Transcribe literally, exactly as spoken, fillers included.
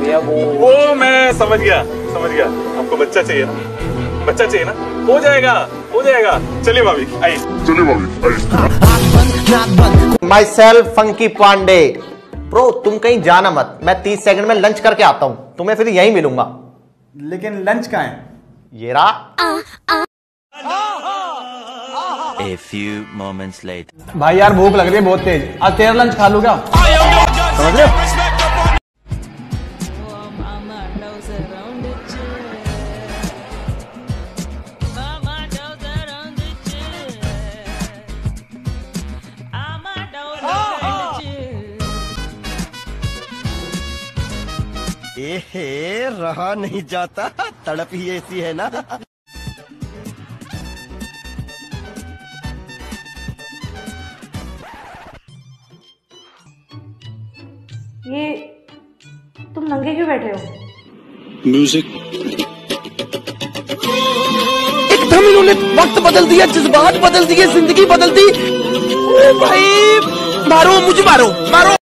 है वो। वो मैं समझ गया समझ गया आपको बच्चा चाहिए ना, बच्चा चाहिए ना, हो जाएगा हो जाएगा। चलिए भाभी आइए, चलिए भाभी आइए। Myself funky Pandey. Bro तुम कहीं जाना मत, मैं तीस सेकंड में लंच करके आता हूँ, तुम्हें फिर यहीं मिलूंगा। लेकिन लंच कहाँ है? ये रहा। A few moments later. भाई यार भूख लग रही है बहुत तेज, आज तेरा लंच खा लूँ क्या? समझ रहे हो? एहे रहा नहीं जाता, तड़प ही ऐसी है ना। ये तुम नंगे क्यों बैठे हो? म्यूजिक। एकदम इन्होंने वक्त बदल दिया, जज्बात बदल दिए, जिंदगी बदल दी। भाई मारो मुझे, मारो मारो।